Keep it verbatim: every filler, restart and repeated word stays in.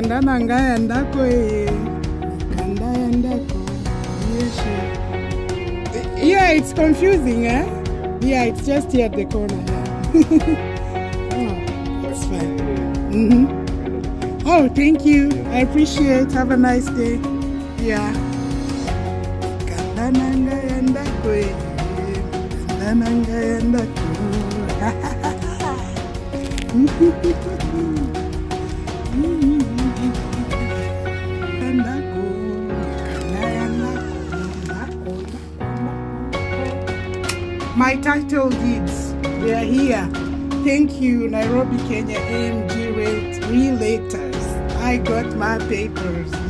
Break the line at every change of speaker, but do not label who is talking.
Kanda nanga yandako e. Kanda yandako. Yeah, it's confusing, eh? Yeah, it's just here at the corner. Yeah. Oh, that's fine. Mm-hmm. Oh, thank you. I appreciate. Have a nice day. Yeah. Kanda nanga yandako e. Kanda nanga yandako. My title deeds, they are here. Thank you, Nairobi, Kenya A M G Realtors. I got my papers.